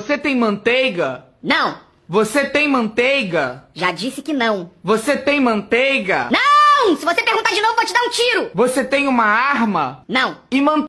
Você tem manteiga? Não. Você tem manteiga? Já disse que não. Você tem manteiga? Não! Se você perguntar de novo, vou te dar um tiro. Você tem uma arma? Não. E